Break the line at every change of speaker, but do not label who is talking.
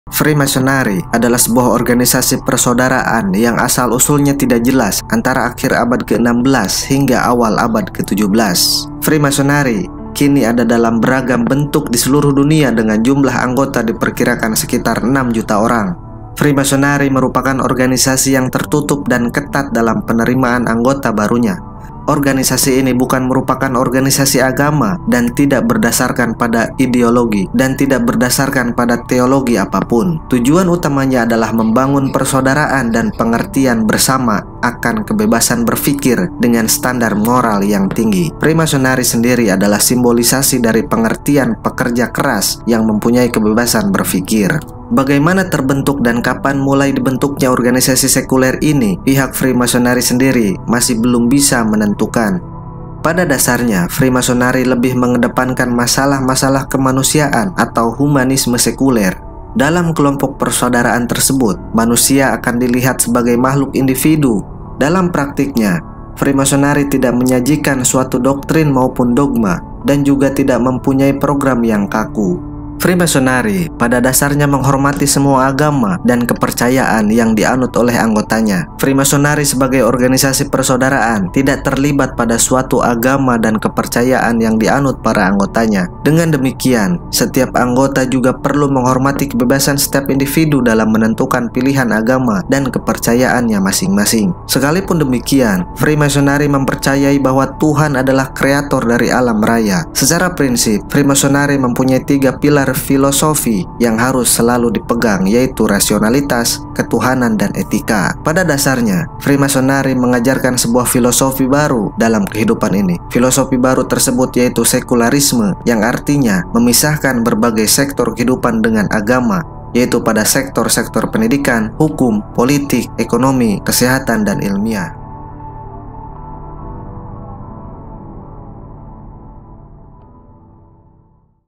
Freemasonry adalah sebuah organisasi persaudaraan yang asal-usulnya tidak jelas antara akhir abad ke-16 hingga awal abad ke-17. Freemasonry kini ada dalam beragam bentuk di seluruh dunia dengan jumlah anggota diperkirakan sekitar 6 juta orang. Freemasonry merupakan organisasi yang tertutup dan ketat dalam penerimaan anggota barunya. Organisasi ini bukan merupakan organisasi agama dan tidak berdasarkan pada ideologi dan tidak berdasarkan pada teologi apapun. Tujuan utamanya adalah membangun persaudaraan dan pengertian bersama akan kebebasan berpikir dengan standar moral yang tinggi. Freemasonry sendiri adalah simbolisasi dari pengertian pekerja keras yang mempunyai kebebasan berpikir. Bagaimana terbentuk dan kapan mulai dibentuknya organisasi sekuler ini, pihak Freemasonry sendiri masih belum bisa menentukan. Pada dasarnya, Freemasonry lebih mengedepankan masalah-masalah kemanusiaan atau humanisme sekuler. Dalam kelompok persaudaraan tersebut, manusia akan dilihat sebagai makhluk individu. Dalam praktiknya, Freemasonry tidak menyajikan suatu doktrin maupun dogma dan juga tidak mempunyai program yang kaku. Freemasonry pada dasarnya menghormati semua agama dan kepercayaan yang dianut oleh anggotanya. Freemasonry sebagai organisasi persaudaraan tidak terlibat pada suatu agama dan kepercayaan yang dianut para anggotanya. Dengan demikian, setiap anggota juga perlu menghormati kebebasan setiap individu dalam menentukan pilihan agama dan kepercayaannya masing-masing. Sekalipun demikian, Freemasonry mempercayai bahwa Tuhan adalah kreator dari alam raya. Secara prinsip, Freemasonry mempunyai 3 pilar filosofi yang harus selalu dipegang, yaitu rasionalitas, ketuhanan, dan etika. Pada dasarnya, Freemasonry mengajarkan sebuah filosofi baru dalam kehidupan ini. Filosofi baru tersebut yaitu sekularisme, yang artinya memisahkan berbagai sektor kehidupan dengan agama, yaitu pada sektor-sektor pendidikan, hukum, politik, ekonomi, kesehatan, dan ilmiah.